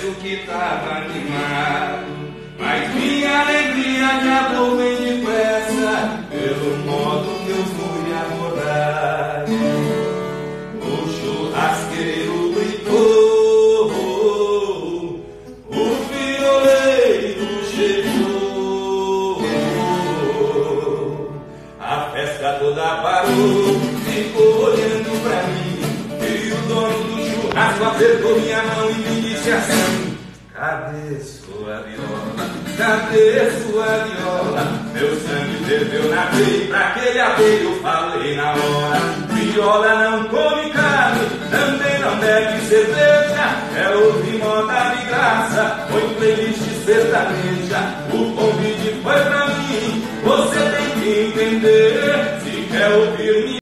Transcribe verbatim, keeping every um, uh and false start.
confesso que tava animado, mas minha alegria acabou bem depressa, pelo modo que eu fui abordado. O churrasqueiro gritou, o violeiro chegou, a festa toda parou, ficou olhando pra mim, e o dono do churrasco apertou minha mão e me disse assim: cadê sua viola? Cadê sua viola? Meu sangue ferveu na veia, pra aquele abelho eu falei na hora: viola não come carne, também não bebe cerveja, é ouvir moda de graça, põe playlist sertaneja. O convite foi pra